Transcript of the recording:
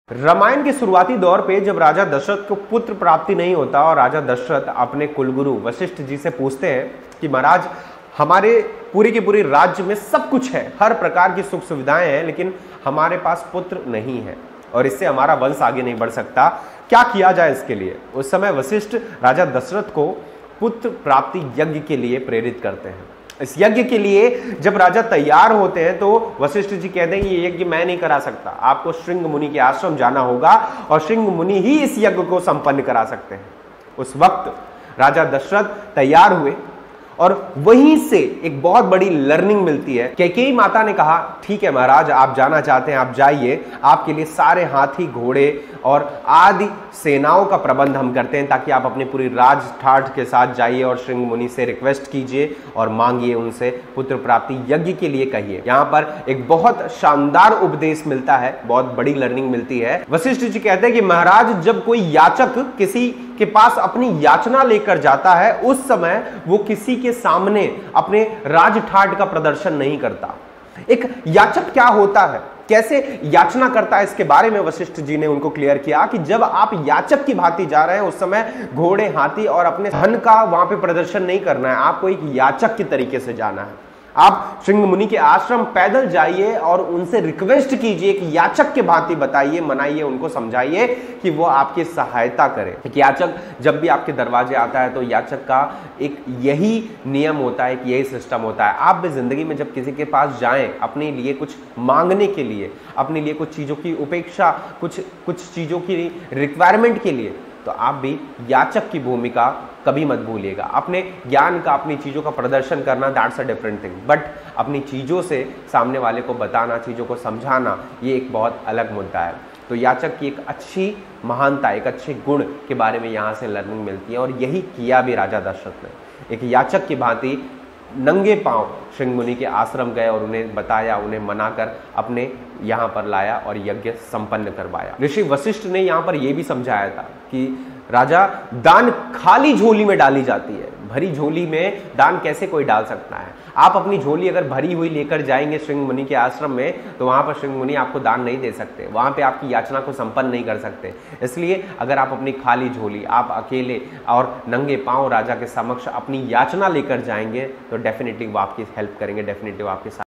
रामायण के शुरुआती दौर पे जब राजा दशरथ को पुत्र प्राप्ति नहीं होता और राजा दशरथ अपने कुलगुरु वशिष्ठ जी से पूछते हैं कि महाराज हमारे पूरी के पूरी राज्य में सब कुछ है, हर प्रकार की सुख सुविधाएं हैं, लेकिन हमारे पास पुत्र नहीं है और इससे हमारा वंश आगे नहीं बढ़ सकता, क्या किया जाए इसके लिए। उस समय वशिष्ठ राजा दशरथ को पुत्र प्राप्ति यज्ञ के लिए प्रेरित करते हैं। इस यज्ञ के लिए जब राजा तैयार होते हैं तो वशिष्ठ जी कहते हैं ये यज्ञ मैं नहीं करा सकता, आपको श्रृंग मुनि के आश्रम जाना होगा और श्रृंग मुनि ही इस यज्ञ को संपन्न करा सकते हैं। उस वक्त राजा दशरथ तैयार हुए और वहीं से एक बहुत बड़ी लर्निंग मिलती है। कैकेयी माता ने कहा ठीक है महाराज, आप जाना चाहते हैं आप जाइए, आपके लिए सारे हाथी घोड़े और आदि सेनाओं का प्रबंध हम करते हैं ताकि आप अपनी पूरी राज ठाठ के साथ जाइए और श्रृंग मुनि से रिक्वेस्ट कीजिए और मांगिए उनसे पुत्र प्राप्ति यज्ञ के लिए कहिए। यहाँ पर एक बहुत शानदार उपदेश मिलता है, बहुत बड़ी लर्निंग मिलती है। वशिष्ठ जी कहते हैं कि महाराज जब कोई याचक किसी के पास अपनी याचना लेकर जाता है उस समय वो किसी के सामने अपने राज ठाठ का प्रदर्शन नहीं करता। एक याचक क्या होता है, कैसे याचना करता है, इसके बारे में वशिष्ठ जी ने उनको क्लियर किया कि जब आप याचक की भांति जा रहे हैं उस समय घोड़े हाथी और अपने धन का वहां पे प्रदर्शन नहीं करना है, आपको एक याचक की तरीके से जाना है। आप श्रृंग मुनि के आश्रम पैदल जाइए और उनसे रिक्वेस्ट कीजिए कि याचक के भांति बताइए, मनाइए, उनको समझाइए कि वो आपकी सहायता करे। एक याचक जब भी आपके दरवाजे आता है तो याचक का एक यही नियम होता है, कि यही सिस्टम होता है। आप भी जिंदगी में जब किसी के पास जाएं अपने लिए कुछ मांगने के लिए, अपने लिए कुछ चीजों की उपेक्षा, कुछ चीजों की रिक्वायरमेंट के लिए, तो आप भी याचक की भूमिका कभी मत भूलिएगा। अपने ज्ञान का, अपनी चीज़ों का प्रदर्शन करना, that's a different thing, but अपनी चीज़ों से सामने वाले को बताना, चीज़ों को समझाना, ये एक बहुत अलग मुद्दा है। तो याचक की एक अच्छी महानता, एक अच्छे गुण के बारे में यहाँ से लर्निंग मिलती है और यही किया भी राजा दशरथ ने। एक याचक की भांति नंगे पांव श्रृंग मुनि के आश्रम गए और उन्हें बताया, उन्हें मनाकर अपने यहाँ पर लाया और यज्ञ संपन्न करवाया। ऋषि वशिष्ठ ने यहाँ पर यह भी समझाया था कि राजा, दान खाली झोली में डाली जाती है, भरी झोली में दान कैसे कोई डाल सकता है। आप अपनी झोली अगर भरी हुई लेकर जाएंगे श्रृंग मुनि के आश्रम में तो वहां पर श्रृंग मुनि आपको दान नहीं दे सकते, वहां पे आपकी याचना को संपन्न नहीं कर सकते। इसलिए अगर आप अपनी खाली झोली, आप अकेले और नंगे पांव राजा के समक्ष अपनी याचना लेकर जाएंगे तो डेफिनेटली वो आपकी हेल्प करेंगे, डेफिनेटली वो आपके साथ